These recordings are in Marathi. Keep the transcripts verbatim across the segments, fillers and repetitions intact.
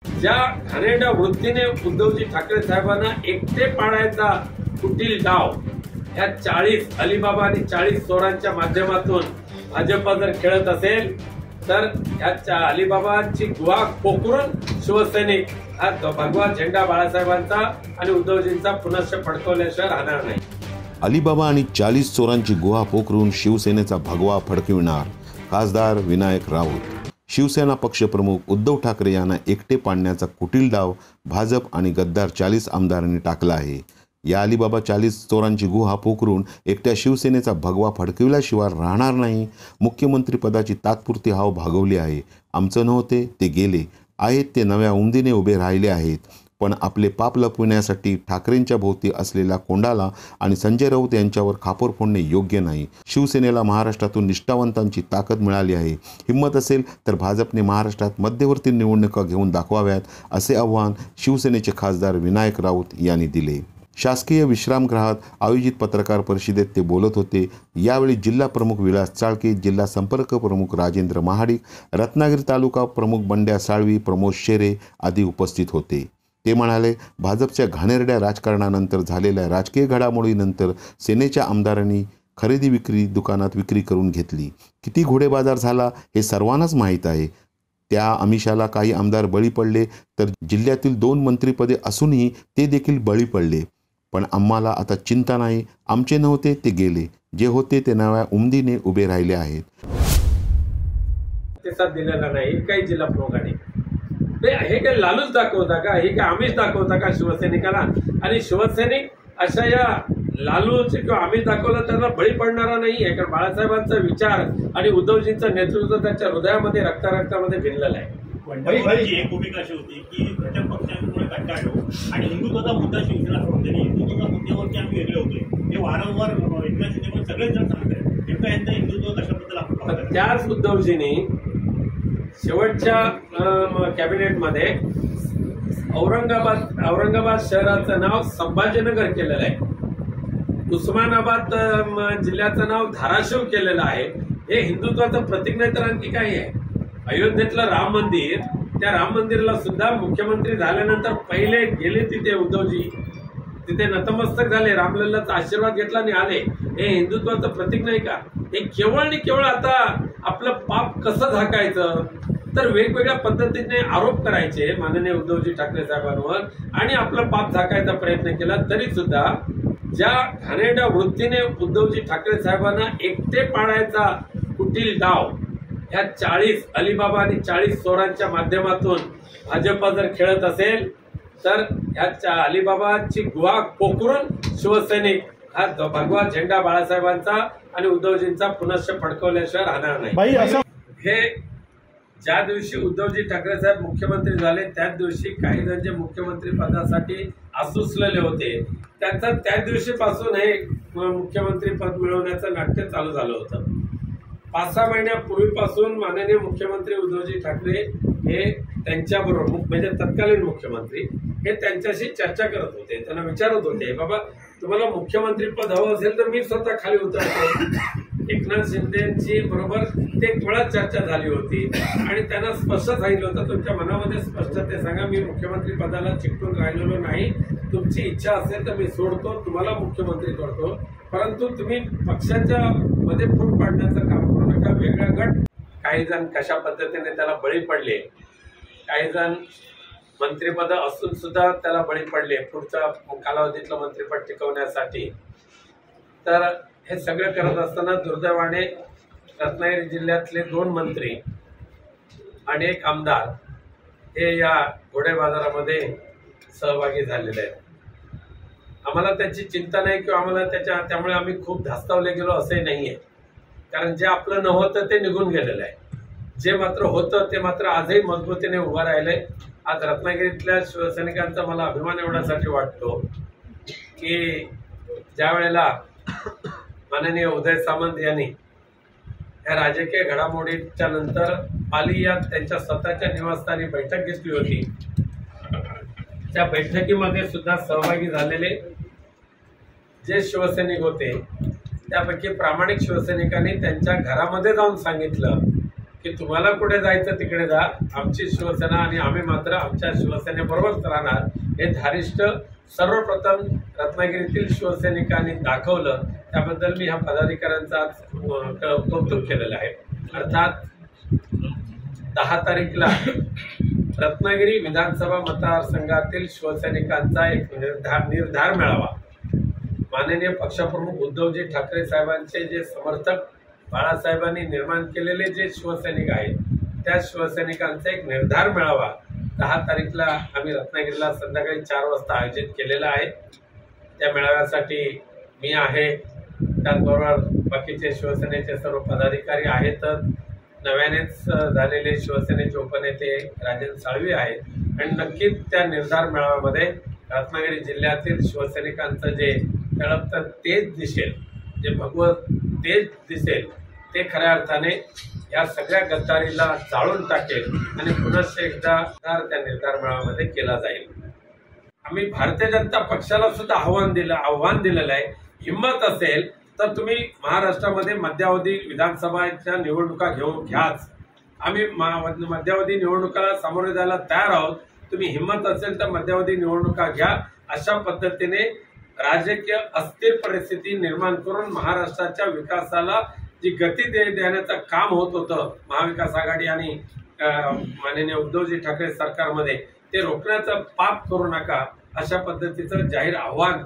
ज्या घाणेरड्या वृत्तीने उद्धवजी ठाकरे साहेबांना एकटे पाडायचा कुटील डाव ह्या चाळीस अलिबाबा आणि चाळीस चोरांच्या माध्यमातून भाजप जर खेळत असेल तर ह्या अलिबाबांची गुहा पोखरून शिवसैनिक हा भगवा झेंडा बाळासाहेबांचा आणि उद्धवजींचा पुनश्च फडकवल्याशिवाय राहणार नाही। अलिबाबा आणि चाळीस चोरांची गुहा पोखरून शिवसेनेचा भगवा फडकविणार खासदार विनायक राऊत। शिवसेना पक्षप्रमुख उद्धव ठाकरे यांना एकटे पाडण्याचा कुटील डाव भाजप आणि गद्दार चाळीस आमदारांनी टाकला आहे। या अलिबाबा चाळीस चोरांची गुहा पोखरून एकट्या शिवसेनेचा भगवा फडकविल्याशिवाय राहणार नाही। मुख्यमंत्री पदाची तात्पुरती हाव भागवली आहे। आमचं नव्हते ते गेले आहेत, ते नव्या उमदीने उभे राहिले आहेत। पण आपले पाप लपविण्यासाठी ठाकरेंच्या भोवती असलेल्या कोंडाला आणि संजय राऊत यांच्यावर खापर फोडणे योग्य नाही। शिवसेनेला महाराष्ट्रातून निष्ठावंतांची ताकद मिळाली आहे। हिम्मत असेल तर भाजपने महाराष्ट्रात मध्यवर्ती निवडणुका घेऊन दाखवाव्यात, असे आव्हान शिवसेनेचे खासदार विनायक राऊत यांनी दिले। शासकीय विश्रामगृहात आयोजित पत्रकार परिषदेत ते बोलत होते। यावेळी जिल्हा प्रमुख विलास चाळके, जिल्हा संपर्क प्रमुख राजेंद्र महाडिक, रत्नागिरी तालुका प्रमुख बंड्या साळवी, प्रमोद शेरे आदी उपस्थित होते। ते म्हणाले, भाजपच्या घाणेरड्या राजकारणानंतर झालेल्या राजकीय घडामोडीनंतर सेनेच्या आमदारांनी खरेदी विक्री दुकानात विक्री करून घेतली। किती घोडेबाजार झाला हे सर्वांनाच माहीत आहे। त्या आमिषाला काही आमदार बळी पडले तर जिल्ह्यातील दोन मंत्रिपदे असूनही ते देखील बळी पडले। पण आम्हाला आता चिंता नाही, आमचे नव्हते ते गेले, जे होते ते नव्या उमदीने उभे राहिले आहेत। प्रतिसाद दिलेला नाही काही जिल्हा प्रमुखांनी। हे काय लालूच दाखवता का, हे काय आमिष दाखवता का शिवसैनिकाला? आणि शिवसैनिक अशा या लालूच किंवा आमिष दाखवलं त्यांना बळी पडणारा नाही आहे। कारण बाळासाहेबांचा विचार आणि उद्धवजींचं नेतृत्व त्यांच्या हृदयामध्ये रक्ता रक्तामध्ये भिनलेलं आहे। वंडरबाईची एक भूमिका अशी होती की घटक पक्षांमुळे कंटाळलो आणि हिंदुत्वाचा मुद्दा शिवसेना सोडते नाही, हिंदुत्वाच्या मुद्द्यावरती आम्ही वेगळे होते हे वारंवार एकनाथ शिंदे पण सगळेच जण सांगतात। नेमकं यांचं हिंदुत्व कशाबद्दल आपण पाहतो? त्याच उद्धवजींनी शेवटच्या कॅबिनेटमध्ये औरंगाबाद औरंगाबाद शहराचं नाव संभाजीनगर केलेलं आहे, उस्मानाबाद जिल्ह्याचं नाव धाराशिव केलेलं आहे। हे हिंदुत्वाचं प्रतीक नाही तर आणखी काही आहे। अयोध्येतलं राम मंदिर, त्या राम मंदिरला सुद्धा मुख्यमंत्री झाल्यानंतर पहिले गेले तिथे उद्धवजी, तिथे नतमस्तक झाले, रामलल्लाचा आशीर्वाद घेतला आणि आले। हे हिंदुत्वाचं प्रतीक नाही का? हे केवळ आणि केवळ आता आपलं पाप कसं झाकायचं तर वेगवेगळ्या पद्धतीने आरोप करायचे माननीय उद्धवजी ठाकरे साहेबांवर आणि आपलं पाप झाकायचा प्रयत्न केला तरी सुद्धा ज्या घाणेरड्या वृत्तीने उद्धवजी ठाकरे साहेबांना एकटे पाडायचा कुटील डाव ह्या चाळीस अलिबाबा आणि चाळीस चोरांच्या माध्यमातून भाजप जर खेळत असेल तर ह्या अलिबाबांची गुहा पोखरून शिवसैनिक हा भगवा झेंडा बाळासाहेबांचा आणि उद्धवजींचा पुनश्च फडकवल्याशिवाय राहणार नाही। हे ज्या दिवशी उद्धवजी ठाकरे साहेब मुख्यमंत्री झाले त्याच दिवशी काही जण जे मुख्यमंत्री पदासाठी आसुसलेले होते त्यांचा त्याच दिवशीपासून हे मुख्यमंत्री पद मिळवण्याचं नाट्य चालू झालं होतं। पाच सहा महिन्यापूर्वीपासून माननीय मुख्यमंत्री उद्धवजी ठाकरे हे त्यांच्याबरोबर म्हणजे तत्कालीन मुख्यमंत्री हे त्यांच्याशी चर्चा करत होते, त्यांना विचारत होते, बाबा तुम्हाला मुख्यमंत्री पद हवं असेल तर मी स्वतः खाली उतरतो। एकनाथ शिंदेची बरोबर ते वेळा चर्चा झाली होती आणि त्यांना स्पष्ट सांगितलं होतं, तुमच्या मनामध्ये स्पष्ट ते सांगा, मी मुख्यमंत्री पदाला चिकटून राहिलेलो नाही, तुमची इच्छा असेल तर मी सोडतो, तुम्हाला मुख्यमंत्री करतो, परंतु तुम्ही पक्षाच्या मध्ये फूट पाडण्याचं काम करू नका। वेगळा गट काही जण कशा पद्धतीने त्याला बळी पडले, काही जण मंत्रिपद असून सुद्धा त्याला बळी पडले पुढच्या कालावधीतलं मंत्रिपद टिकवण्यासाठी। तर हे सगळं करत असताना दुर्दैवाने रत्नागिरी जिल्ह्यातले दोन मंत्री आणि एक आमदार हे या घोडे बाजारामध्ये सहभागी झालेले आहेत। आम्हाला त्याची चिंता नाही किंवा आम्हाला त्याच्या त्यामुळे आम्ही खूप धास्तावले गेलो असंही नाहीये, कारण जे आपलं नव्हतं ते निघून गेलेलं आहे, जे मात्र होतं ते मात्र आजही मजबूतीने उभं राहिलंय। आज रत्नागिरीतल्या शिवसैनिकांचा मला अभिमान एवढ्यासाठी वाटतो की ज्या वेळेला माननीय उदय सामंत यांनी या राजकीय घडामोडीच्या नंतर पाली या त्यांच्या स्वतःच्या निवासस्थानी बैठक घेतली होती, त्या बैठकीमध्ये सुद्धा सहभागी झालेले जे शिवसैनिक होते त्यापैकी प्रामाणिक शिवसैनिकांनी त्यांच्या घरामध्ये जाऊन सांगितलं की तुम्हाला कुठे जायचं तिकडे जा, आमची शिवसेना आणि आम्ही मात्र आमच्या शिवसेनेबरोबरच राहणार हे धारिष्ट सर्वप्रथम रत्नागिरीतील शिवसैनिकांनी दाखवलं. त्याबद्दल मी ह्या पदाधिकाऱ्यांचा कौतुक केलेलं आहे. अर्थात दहा तारीखला रत्नागिरी विधानसभा मतदारसंघातील शिवसैनिकांचा एक निर्धार निर्धार मेळावा माननीय पक्षप्रमुख उद्धवजी ठाकरे साहेबांचे जे समर्थक बाळासाहेबांनी निर्माण केलेले जे शिवसैनिक आहेत त्या शिवसैनिकांचा एक निर्धार मेळावा दहा तारीखला आम्ही रत्नागिरीला संध्याकाळी चार वाजता आयोजित केलेला आहे. त्या मेळाव्यासाठी मी आहे, त्याचबरोबर बाकीचे शिवसेनेचे सर्व पदाधिकारी आहेतच, नव्यानेच झालेले शिवसेनेचे उपनेते राजेंद्र साळवी आहेत आणि नक्कीच त्या निर्धार मेळाव्यामध्ये रत्नागिरी जिल्ह्यातील शिवसैनिकांचं जे तळपतं तेज दिसेल, जे भगवत तेज दिसेल ते खऱ्या अर्थाने या सगळ्या गद्दारीला जाळून टाकेल आणि पुन्हा एकदा त्या निर्धार मेळाव्यामध्ये केला जाईल. आम्ही भारतीय जनता पक्षाला सुद्धा आव्हान दिलं आव्हान दिलेलं आहे, हिंमत असेल तर तुम्ही महाराष्ट्रामध्ये मध्यावधी विधानसभाच्या निवडणुका घेऊन घ्याच. आम्ही मध्यावधी निवडणुकाला सामोरे जायला तयार आहोत. तुम्ही हिंमत असेल तर मध्यावधी निवडणुका घ्या. अशा पद्धतीने राजकीय अस्थिर परिस्थिती निर्माण करून महाराष्ट्राच्या विकासाला जी गती दे देण्याचं काम होत होतं महाविकास आघाडी आणि माननीय उद्धवजी ठाकरे सरकारमध्ये, ते रोखण्याचं पाप करू नका अशा पद्धतीचं जाहीर आव्हान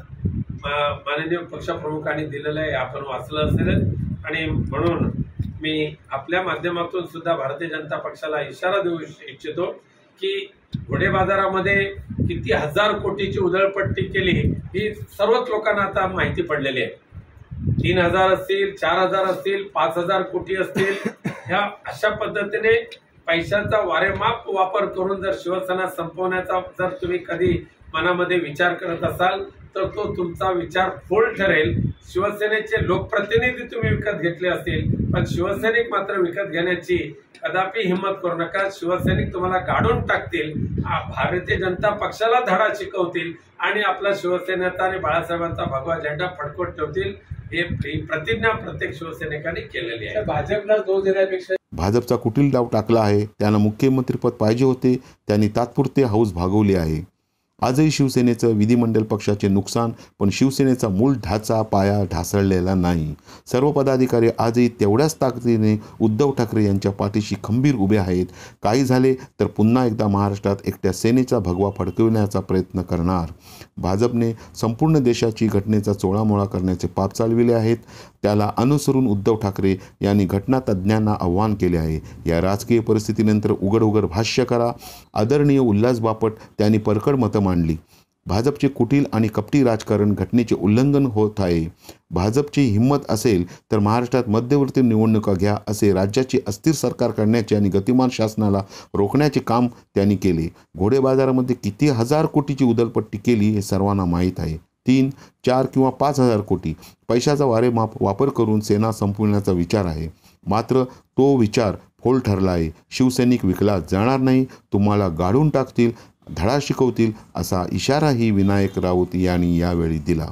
माननीय पक्षप्रमुखांनी दिलेलं आहे. आपण वाचलं असेल आणि म्हणून मी आपल्या माध्यमातून सुद्धा भारतीय जनता पक्षाला इशारा देऊ इच्छितो की घोडे बाजारामध्ये किती हजार कोटीची उधळपट्टी केली ही सर्वच लोकांना आता माहिती पडलेली आहे. तीन हजार असतील, चार हजार असतील, पाच हजार कोटी असतील, ह्या अशा पद्धतीने पैशाचा वारेमाप वापर करून जर शिवसेना संपवण्याचा जर तुम्ही कधी मनामध्ये विचार करत असाल तर तो तुमचा विचार फोल ठरेल. शिवसेनेचे लोकप्रतिनिधी तुम्ही विकत घेतले असतील पण शिवसैनिक मात्र विकत घेण्याची कदापि हिंमत करू नका. शिवसैनिक तुम्हाला गाडून टाकतील, भारतीय जनता पक्षाला धडा शिकवतील आणि आपला शिवसेनेचा आणि बाळासाहेबांचा भगवा झेंडा फडकवत ठेवतील. हे प्रतिज्ञा प्रत्येक शिवसैनिकांनी केलेली आहे. भाजपला दोष देण्यापेक्षा भाजपचा कुटील डाव टाकला आहे. त्यांना मुख्यमंत्रीपद पाहिजे होते, त्यांनी तात्पुरते हौस भागवली आहे. आजही शिवसेनेचं विधिमंडळ पक्षाचे नुकसान, पण शिवसेनेचा मूळ ढाचा पाया ढासळलेला नाही. सर्व पदाधिकारी आजही तेवढ्याच ताकदीने उद्धव ठाकरे यांच्या पाठीशी खंबीर उभे आहेत. काही झाले तर पुन्हा एकदा महाराष्ट्रात एकट्या सेनेचा भगवा फडकविण्याचा प्रयत्न करणार. भाजपने संपूर्ण देशाची घटनेचा चोळामोळा करण्याचे पाप चालविले आहेत. त्याला अनुसरून उद्धव ठाकरे यांनी घटनातज्ज्ञांना आव्हान केले आहे. या राजकीय परिस्थितीनंतर उघड उघड भाष्य करा. आदरणीय उल्हास बापट त्यांनी परखड मतं मांडली. भाजपचे कुटील आणि कपटी राजकारण घटनेचे उल्लंघन होत आहे. भाजपची हिंमत असेल तर महाराष्ट्रात मध्यवर्ती निवडणुका घ्या असे राज्याचे अस्थिर सरकार करण्याचे आणि गतिमान शासनाला रोखण्याचे काम त्यांनी केले. घोडे बाजारामध्ये किती हजार कोटीची उधळपट्टी केली हे सर्वांना माहीत आहे. तीन चार किंवा पाच हजार कोटी पैशाचा वारेमाप वापर करून सेना संपवण्याचा विचार आहे. मात्र तो विचार फोल ठरला आहे. शिवसैनिक विकला जाणार नाही, तुम्हाला गाडून टाकतील, धडा शिकवतील असा इशाराही विनायक राऊत यांनी यावेळी दिला.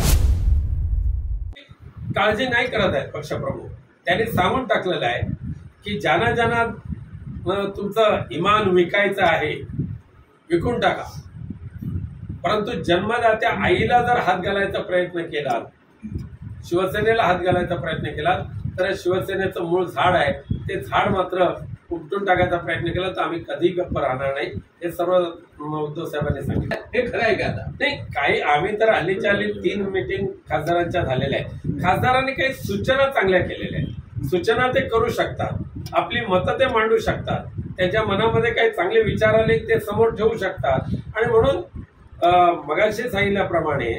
काळजी नाही करत आहेत पक्षप्रमुख. त्यांनी सांगून टाकलेलं आहे की ज्यांना ज्यांना तुमचं इमान विकायचं आहे विकून टाका, परंतु जन्मदात्या आईला जर हात घालायचा प्रयत्न केला, शिवसेनेला हात घालायचा प्रयत्न केला तर शिवसेनेचं मूळ झाड आहे ते झाड मात्र उपटून टाकायचा प्रयत्न केला तर आम्ही कधी गप्प राहणार नाही. हे सर्व उद्धव साहेबांनी सांगितलं. हे खरं आहे का? आता नाही, काही आम्ही तर हल्लीच्या हल्ली तीन मीटिंग खासदारांच्या झालेल्या आहेत. खासदारांनी काही सूचना चांगल्या केलेल्या आहेत. सूचना ते करू शकतात, आपली मतं ते मांडू शकतात, त्यांच्या मनामध्ये काही चांगले विचार आले ते समोर ठेवू शकतात. आणि म्हणून मगाशी सांगितल्याप्रमाणे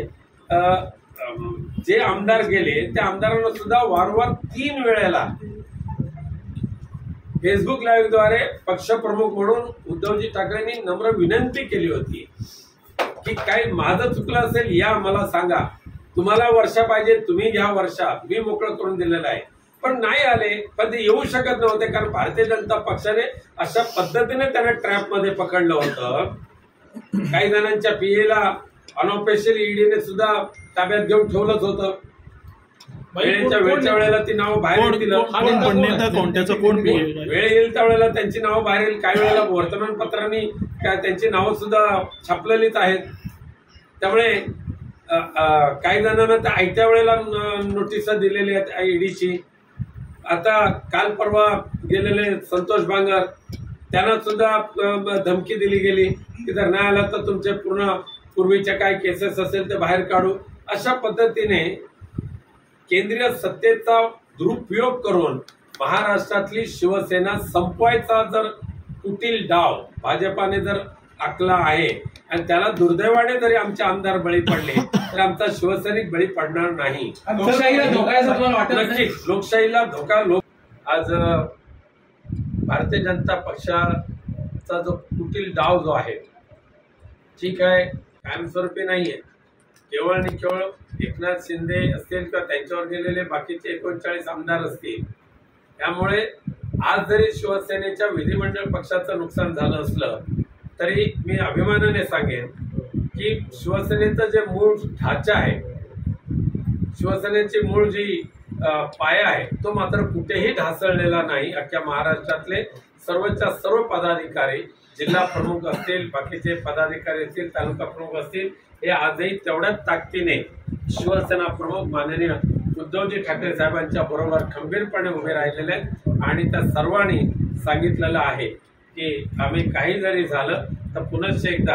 जे आमदार गेले त्या आमदारांना सुद्धा वारंवार तीन वेळेला फेसबुक लाईव्हद्वारे पक्षप्रमुख म्हणून उद्धवजी ठाकरेंनी नम्र विनंती केली होती की काही माझं चुकलं असेल या मला सांगा, तुम्हाला वर्षा पाहिजे तुम्ही घ्या वर्षा, मी मोकळं करून दिलेलं आहे. पण नाही आले, पण ते येऊ शकत नव्हते कारण भारतीय जनता पक्षाने अशा पद्धतीने त्यांना ट्रॅपमध्ये पकडलं होतं. काही जणांच्या पीएला अनऑफिशियल ईडीने सुद्धा ताब्यात घेऊन ठेवलंच होतं. वेळेच्या वेळच्या वेळेला ती नावं बाहेर येतील. कोण नेता कोण त्याचं कोण वेळ येईल त्यावेळेला त्यांची नावं बाहेर येईल. काही वेळेला वर्तमानपत्रांनी त्यांची नावं सुद्धा छापलेलीच आहेत. त्यामुळे काही जणांना त्या आयत्या वेळेला नोटीस दिलेली आहेत ईडीची. आता काल परवा गेलेले संतोष बांगर त्यांना सुद्धा धमकी दिली गेली की जर नाही आला तर तुमचे पूर्ण पूर्वीच्या काय केसेस असेल ते बाहेर काढू. अशा पद्धतीने केंद्रीय सत्तेचा दुरुपयोग करून महाराष्ट्रातली शिवसेना संपवायचा जर कुटील डाव भाजपाने जर आखला आहे आणि त्याला दुर्दैवाने जरी आमचे आमदार बळी पडले तर आमचा शिवसैनिक बळी पडणार नाही. लोकशाहीला धोका आहे असं तुम्हाला वाटत नाही? नक्कीच लोकशाहीला धोका. लोक आज भारतीय जनता पक्षाचा जो कुटील डाव जो आहे ठीक आहे कायमस्वरूपी नाहीये. केवळ आणि केवळ एकनाथ शिंदे असतील किंवा त्यांच्यावर गेलेले बाकीचे एकोणचाळीस आमदार असतील. त्यामुळे आज जरी शिवसेनेच्या विधिमंडळ पक्षाचं नुकसान झालं असलं तरी मी अभिमानाने सांगेन की शिवसेनेचं जे मूळ ढाचा आहे शिवसेनेची मूळ जी पाया आहे तो मात्र कुठेही ढासळलेला नाही. अख्ख्या महाराष्ट्रातले सर्वच्या सर्व पदाधिकारी जिल्हा प्रमुख असतील बाकीचे पदाधिकारी असतील तालुका प्रमुख असतील हे आजही तेवढ्याच ताकदीने शिवसेना प्रमुख माननीय उद्धवजी ठाकरे साहेबांच्या बरोबर खंबीरपणे उभे राहिलेले आहेत. आणि त्या सर्वांनी सांगितलेलं आहे की आम्ही काही जरी झालं तर पुनश्च एकदा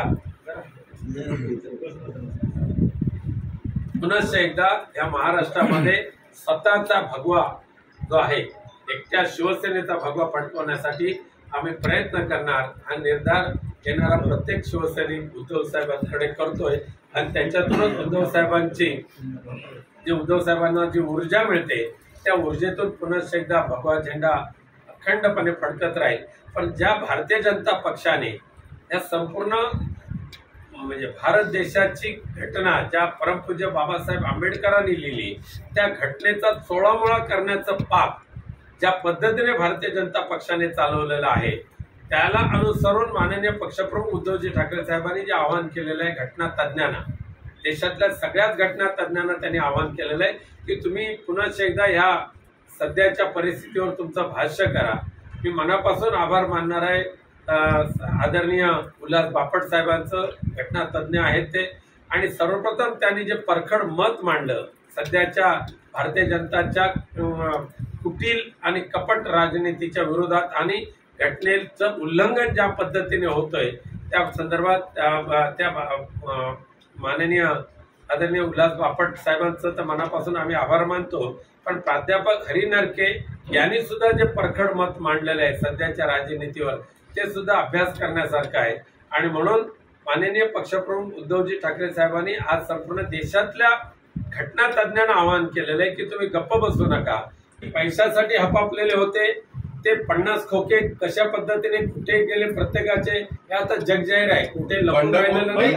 पुनश्च एकदा या महाराष्ट्रामध्ये स्वतःचा भगवा जो आहे एकट्या शिवसेनेचा भगवा फडकवण्यासाठी आम्ही प्रयत्न करणार. हा निर्धार येणारा प्रत्येक शिवसैनिक उद्धव साहेबांकडे करतोय आणि त्यांच्यातूनच उद्धव साहेबांची जी उद्धव साहेबांना जी ऊर्जा मिळते त्या ऊर्जेतून पुनश्च एकदा भगवा झेंडा अखंडपणे फडकत राहील. पण ज्या भारतीय जनता पक्षाने या संपूर्ण म्हणजे भारत देशाची घटना ज्या परमपूज्य बाबासाहेब आंबेडकरांनी लिहिली त्या घटनेचा चोळामोळा करण्याचं पाप ज्या पद्धतीने भारतीय जनता पक्षाने चालवलेलं आहे त्याला अनुसरून माननीय पक्षप्रमुख उद्धवजी ठाकरे साहेबांनी जे आवाहन केलेलं आहे घटना तज्ज्ञांना देशातल्या सगळ्याच घटना तज्ज्ञांना त्यांनी आवाहन केलेलं आहे की तुम्ही पुन्हा एकदा ह्या सध्याच्या परिस्थितीवर तुमचं भाष्य करा. मी मनापासून आभार मानणार आहे आदरणीय उल्हास बापट साहेबांचं. घटना तज्ज्ञ आहेत ते आणि सर्वप्रथम त्यांनी जे परखड मत मांडलं सध्याच्या भारतीय जनताच्या कुटील आणि कपट राजनीतीच्या विरोधात आणि घटनेचं उल्लंघन ज्या पद्धतीने होतंय त्या संदर्भात त्या माननीय आदरणीय उल्हास बापट साहेबांचं तर मनापासून आम्ही आभार मानतो. पण प्राध्यापक हरी नरके यांनी सुद्धा जे परखड मत मांडलेलं आहे सध्याच्या राजनीतीवर ते सुद्धा अभ्यास करण्यासारखं आहे. आणि म्हणून माननीय पक्षप्रमुख उद्धवजी ठाकरे साहेबांनी आज संपूर्ण देशातल्या घटना तज्ज्ञांना आवाहन केलेलं आहे की तुम्ही गप्प बसू नका. पैशासाठी हपापलेले होते ते पन्नास खोके कशा पद्धतीने कुठे गेले प्रत्येकाचे हे आता जगजाहीर आहे. कुठे लपून राहिलेलं नाही.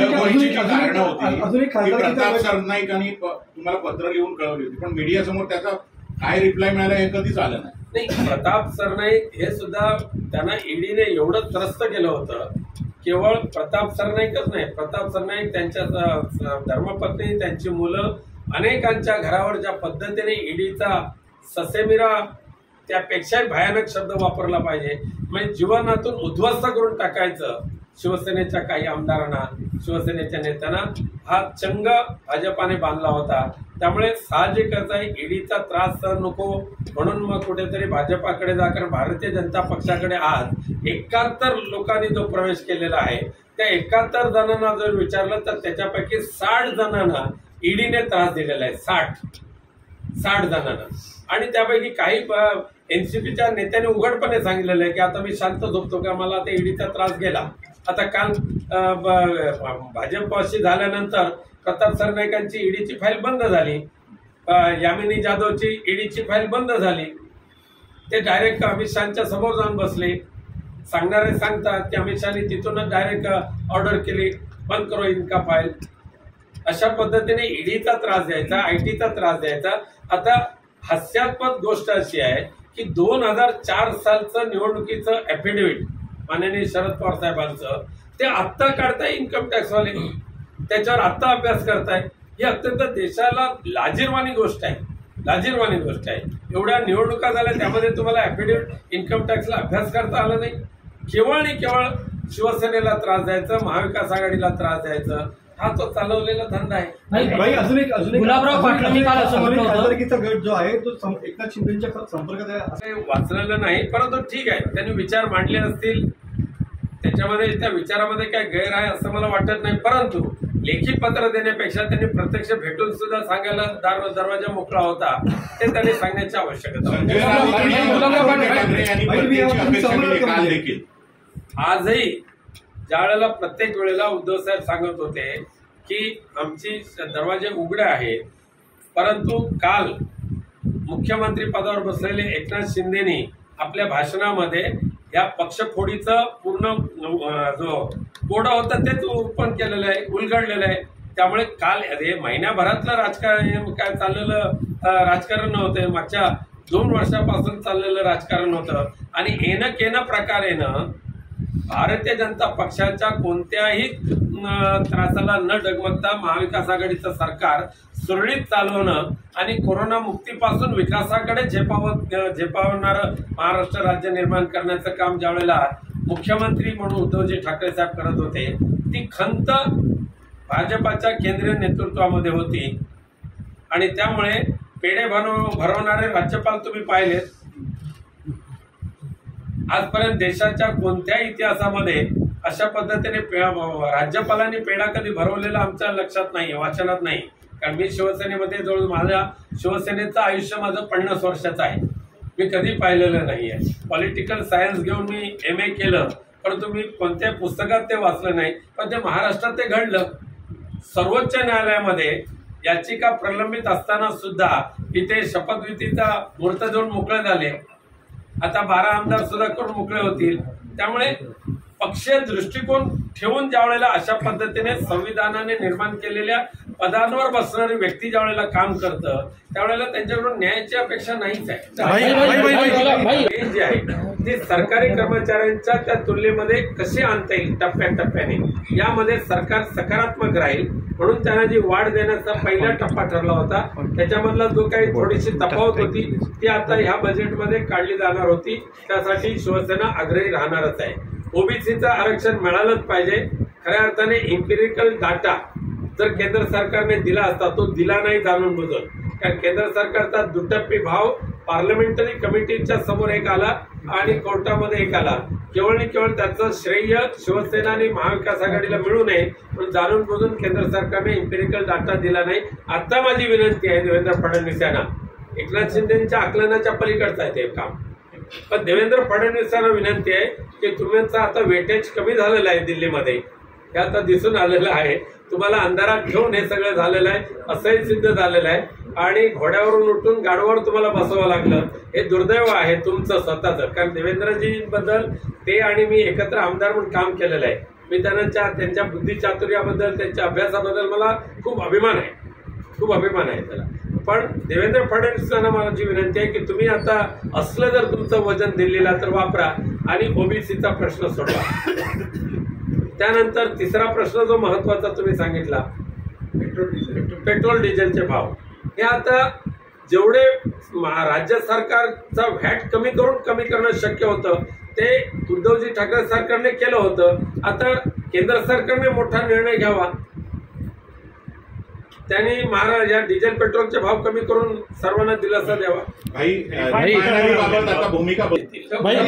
प्रताप सरनाईकांनी तुम्हाला पत्र लिहून कळवली होती पण मीडिया समोर त्याचा काय रिप्लाय मिळाला हे कधीच आलं नाही. नाही प्रताप सरनाईक हे सुद्धा त्यांना ईडीने एवढं त्रस्त केलं होतं. केवळ प्रताप सरनाईकच नाही प्रताप सरनाईक त्यांच्या धर्मपत्नी त्यांची मुलं अनेकांच्या घरावर ज्या पद्धतीने ईडीचा ससेमिरा त्यापेक्षाही भयानक शब्द वापरला पाहिजे म्हणजे जीवनातून उद्ध्वस्त करून टाकायचं शिवसेनेच्या काही आमदारांना शिवसेनेच्या नेत्यांना हा चंग भाजपाने बांधला होता. त्यामुळे साहजिकच आहे ईडीचा त्रास सहन नको म्हणून मग कुठेतरी भाजपाकडे जा. कारण भारतीय जनता पक्षाकडे आज एकाहत्तर लोकांनी जो प्रवेश केलेला आहे त्या एकाहत्तर जणांना जर विचारलं तर त्याच्यापैकी साठ जणांना ईडीने त्रास दिलेला आहे. साठ साठ जणांना. आणि त्यापैकी काही एनसीपीच्या नेत्यांनी उघडपणे सांगितलेलं आहे की आता मी शांत झोपतो का मला आता ईडीचा त्रास गेला. आता काल भाजपशी झाल्यानंतर प्रताप सरनाईकांची ईडीची फाईल बंद झाली. यामिनी जाधवची ईडीची फाईल बंद झाली. ते डायरेक्ट अमित शहाच्या समोर जाऊन बसले. सांगणारे सांगतात की अमित शहानी तिथूनच डायरेक्ट ऑर्डर केली बंद करो इनका फाईल. अशा पद्धतीने ईडीचा त्रास द्यायचा आयटीचा त्रास द्यायचा. आता हास्यास्पद गोष्ट अशी आहे की दोन हजार चार सालचं निवडणुकीचं ऍफिडेव्हिट माननीय शरद पवार साहेबांचं ते आत्ता काढताय इन्कम टॅक्सवाले त्याच्यावर आत्ता अभ्यास करताय. ही अत्यंत देशाला लाजिरवाणी गोष्ट आहे. लाजिरवाणी गोष्ट आहे. एवढ्या निवडणुका झाल्या त्यामध्ये तुम्हाला ॲफिडेव्हिट इन्कम टॅक्सला अभ्यास करता आला नाही. केवळ आणि केवळ शिवसेनेला त्रास द्यायचं, महाविकास आघाडीला त्रास द्यायचं, हा तो चालवलेला धंदा आहे. भाई अजून एक अजून एक गुलाबराव पाटलांनी काल असं म्हटलं होतं, खासदारकीचा गट जो आहे तो सं- एकनाथ शिंदेच्या संपर्कात आहे असं ते वाचलेलं नाही, परंतु ठीक आहे, त्यांनी विचार मांडले असतील, त्याच्यामध्ये त्या विचारामध्ये काय गैर आहे असं मला वाटत नाही. परंतु लेखी पत्र देण्यापेक्षा त्यांनी प्रत्यक्ष भेटून सुद्धा सांगायला दार दरवाजा मोकळा होता, ते त्यांनी सांगण्याची आवश्यकता होती. संजय राऊत यांनी उद्धव ठाकरे यांनी परतीची अपेक्षा केली काल देखील. आजही ज्या वेळेला प्रत्येक वेळेला उद्धव साहेब सांगत होते की आमची दरवाजे उघडे आहेत, परंतु काल मुख्यमंत्री पदावर बसलेले एकनाथ शिंदेनी आपल्या भाषणामध्ये या पक्षफोडीचं पूर्ण जो कोडा होता तेच ओपन केलेलं आहे, उलगडलेलं आहे. त्यामुळे काल हे महिन्याभरातलं राजकारण काय चाललेलं राजकारण नव्हतं, मागच्या दोन वर्षापासून चाललेलं राजकारण होतं. आणि येणं केनं प्रकारेनं भारतीय जनता पक्षाच्या कोणत्याही त्रासाला न डगमगता महाविकास आघाडीचं सरकार सुरळीत चालवणं आणि कोरोना मुक्तीपासून विकासाकडे झेपावत झेपावणारं महाराष्ट्र राज्य निर्माण करण्याचं काम ज्यावेळेला मुख्यमंत्री म्हणून उद्धवजी ठाकरे साहेब करत होते, ती खंत भाजपाच्या केंद्रीय नेतृत्वामध्ये होती. आणि त्यामुळे पेढे भरव भरवणारे राज्यपाल तुम्ही पाहिलेत. आजपर्यंत देशाच्या कोणत्याही इतिहासामध्ये अशा पद्धतीने राज्यपालांनी पेढा कधी भरवलेला आमच्या लक्षात नाही, वाचनात नाही. कारण मी शिवसेनेमध्ये जवळ माझ्या शिवसेनेचं आयुष्य माझं पन्नास वर्षाचं आहे, मी कधी पाहिलेलं नाही आहे. पॉलिटिकल सायन्स घेऊन मी एम ए केलं, परंतु मी कोणत्याही पुस्तकात ते वाचलं नाही. पण ते महाराष्ट्रात ते घडलं. सर्वोच्च न्यायालयामध्ये याचिका प्रलंबित असताना सुद्धा इथे शपथविधीचा मुहूर्त देऊन मोकळे झाले. आता बारा आमदार सुद्धा करून मोकळे होतील. त्यामुळे पक्षीय दृष्टिकोन ठेवून ज्या वेळेला अशा पद्धतीने संविधानाने निर्माण केलेल्या पदांवर बसणारी व्यक्ती ज्या वेळेला काम करतं त्यावेळेला त्यांच्याकडून न्यायाची अपेक्षा नाहीच आहे. हे जे आहे ते सरकारी कर्मचाऱ्यांच्या त्या तुलनेमध्ये कसे आणता येईल टप्प्याटप्प्याने, यामध्ये सरकार सकारात्मक राहील म्हणून त्यांना जी वाढ देण्याचा पहिला टप्पा ठरला होता. त्याच्यामधला जो काही थोडीशी तफावत होती ती आता ह्या बजेटमध्ये काढली जाणार होती. त्यासाठी शिवसेना आग्रही राहणारच आहे. ओबीसीचं आरक्षण मिळालंच पाहिजे. खऱ्या अर्थाने इम्पिरिकल डाटा जर केंद्र सरकारने दिला असता, तो दिला नाही जाणून बुजून. कारण केंद्र सरकारचा दुटप्पी भाव पार्लमेंटरी कमिटीच्या समोर एक आला आणि कोर्टामध्ये एक आला. केवळ आणि केवळ त्याचं श्रेय शिवसेना आणि महाविकास आघाडीला मिळू नये पण जाणून बुजून केंद्र सरकारने इम्पिरिकल डाटा दिला नाही. आता माझी विनंती आहे देवेंद्र फडणवीस यांना, एकनाथ शिंदेच्या आकलनाच्या पलीकडचं आहे ते काम. पण देवेंद्र फडणवीसांना विनंती आहे की तुमचं आता वेटेज कमी झालेलं आहे दिल्लीमध्ये, हे आता दिसून आलेलं आहे. तुम्हाला अंधारात घेऊन हे सगळं झालेलं आहे असंही सिद्ध झालेलं आहे. आणि घोड्यावरून उठून गाडवावर तुम्हाला बसवावं लागलं, हे दुर्दैव आहे तुमचं स्वतःचं. कारण देवेंद्रजीबद्दल ते आणि मी एकत्र आमदार म्हणून काम केलेलं आहे. मी त्यांच्या त्यांच्या बुद्धिचातुर्याबद्दल त्यांच्या अभ्यासाबद्दल मला खूप अभिमान आहे, खूप अभिमान आहे त्याला. पण देवेंद्र फडणवीसांना माझी विनंती आहे की तुम्ही आता असलं जर तुमचं वजन दिल्लीला तर वापरा आणि ओबीसीचा प्रश्न सोडवा. त्यानंतर तिसरा प्रश्न जो महत्वाचा तुम्ही सांगितला, पेट्रोल डिझेलचे भाव. हे आता जेवढे राज्य सरकारचा व्हॅट कमी करून कमी करणं शक्य होतं ते उद्धवजी ठाकरे सरकारने केलं होतं. आता केंद्र सरकारने मोठा निर्णय घ्यावा, त्यांनी महाराज या डिझेल पेट्रोलचे भाव कमी करून सर्वांना दिलासा द्यावा. भाई बाबत आता भूमिका बदलतील.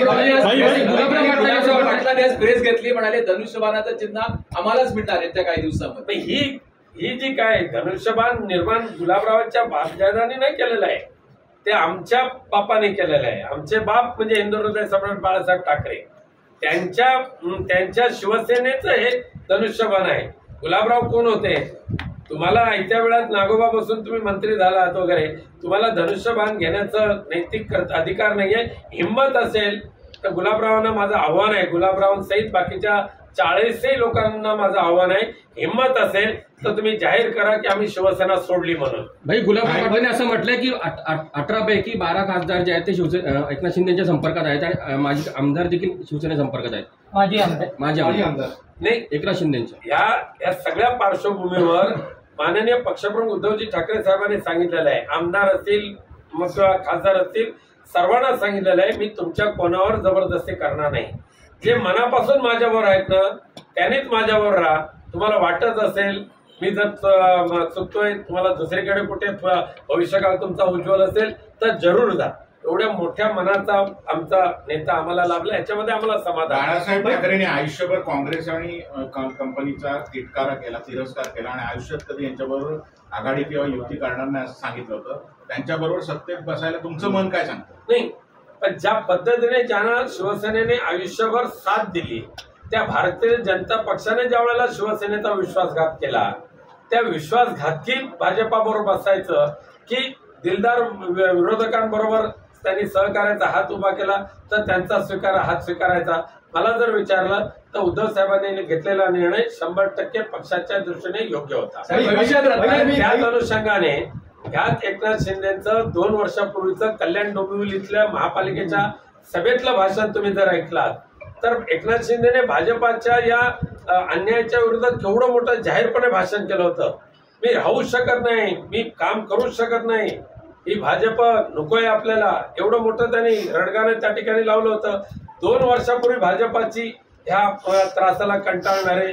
प्रेस घेतली, म्हणाले धनुष्यबाणाचं चिन्ह आम्हालाच मिळणार येत्या काही दिवसामध्ये. ही ही जी काय धनुष्यबाण निर्माण गुलाबरावांच्या बापजादाने नाही केलेलं आहे, ते आमच्या बापाने केलेलं आहे. आमचे बाप म्हणजे हिंदुहृदय सम्राट बाळासाहेब ठाकरे, त्यांच्या त्यांच्या शिवसेनेचं हे धनुष्यबाण आहे. गुलाबराव कोण होते? तुम्हाला आयत्या वेळात नागोबा बसून तुम्ही मंत्री झालात वगैरे, तुम्हाला धनुष्यबाण घेण्याचं नैतिक अधिकार नाहीये. हिंमत असेल तर गुलाबरावांना माझं आव्हान आहे, गुलाबरावांसहित बाकीच्या चाळीसही लोकांना माझं आव्हान आहे, हिंमत असेल तर तुम्ही जाहीर करा की आम्ही शिवसेना सोडली म्हणून. भाई गुलाबराव पाटलांनी असं म्हटलंय की अठरा पैकी बारा खासदार जे आहेत ते शिवसेना एकनाथ शिंदेच्या संपर्कात आहेत आणि माजी आमदार देखील शिवसेने संपर्कात आहेत. माझी आमदार माझे आमदार नाही एकनाथ शिंदेच्या. या या सगळ्या पार्श्वभूमीवर माननीय पक्षप्रमुख उद्धवजी ठाकरे साहेबांनी सांगितलेलं आहे, आमदार असतील मग किंवा खासदार असतील सर्वांना सांगितलेलं आहे, मी तुमच्या कोणावर जबरदस्ती करणार नाही. जे मनापासून माझ्यावर आहेत ना त्यानेच माझ्यावर राहा. तुम्हाला वाटत असेल मी जर चुकतोय, तुम्हाला दुसरीकडे कुठे भविष्यकाळ तुमचा उज्ज्वल असेल तर जरूर जा. एवढ्या मोठ्या मनाचा आमचा नेता आम्हाला लाभला, याच्यामध्ये आम्हाला समाधान. बाळासाहेब ठाकरेंनी आयुष्यभर काँग्रेस आणि कंपनीचा तिटकारा केला, तिरस्कार केला आणि आयुष्यात कधी यांच्याबरोबर आघाडी किंवा युती करणार नाही असं सांगितलं होतं. त्यांच्याबरोबर सत्तेत बसायला तुमचं मन काय सांगतं? नाही, पण ज्या पद्धतीने ज्यांना शिवसेनेने आयुष्यभर साथ दिली, त्या भारतीय जनता पक्षाने ज्या वेळेला शिवसेनेचा विश्वासघात केला, त्या विश्वासघातकी भाजपाबरोबर बसायचं की दिलदार विरोधकांबरोबर त्यांनी सहकार्याचा हात उभा केला तर त्यांचा स्वीकार हात स्वीकारायचा. मला जर विचारलं तर उद्धव साहेबांनी घेतलेला निर्णय शंभर टक्के पक्षाच्या दृष्टीने योग्य होता. त्याच अनुषंगाने ह्यात एकनाथ शिंदेचं दोन वर्षापूर्वीचं कल्याण डोंबिवलीतल्या महापालिकेच्या सभेतलं भाषण तुम्ही जर ऐकलात तर एकनाथ शिंदेने भाजपाच्या या अन्यायाच्या विरोधात केवढं मोठं जाहीरपणे भाषण केलं होतं. मी राहूच शकत नाही, मी काम करूच शकत नाही, ही भाजप नकोय आपल्याला, एवढं मोठं त्यांनी रडगाणं त्या ठिकाणी लावलं होतं. दोन वर्षापूर्वी भाजपाची ह्या त्रासाला कंटाळणारे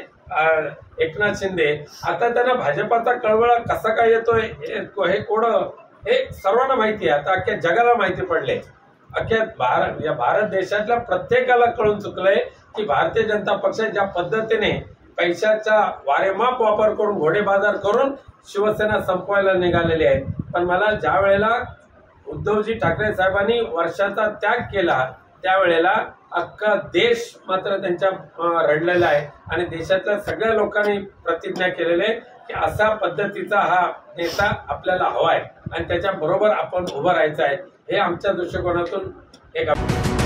एकनाथ शिंदे आता त्यांना भाजपाचा कळवळा कसा काय येतोय हे कोडं हे सर्वांना माहिती आहे. आता अख्ख्या जगाला माहिती पडले, अख्ख्या भारत या भारत देशातल्या प्रत्येकाला कळून चुकलंय की भारतीय जनता पक्ष ज्या पद्धतीने पैशाचा वारेमाप वापर करून घोडे बाजार करून शिवसेना संपवायला निघालेली आहे. पण मला ज्या वेळेला उद्धवजी ठाकरे साहेबांनी वर्षाचा त्याग केला त्यावेळेला अख्खा देश मात्र त्यांच्या रडलेला आहे आणि देशातल्या सगळ्या लोकांनी प्रतिज्ञा केलेली आहे की अशा पद्धतीचा हा नेता आपल्याला हवाय आणि त्याच्या बरोबर आपण उभं राहायचं आहे. हे आमच्या दृष्टिकोनातून एक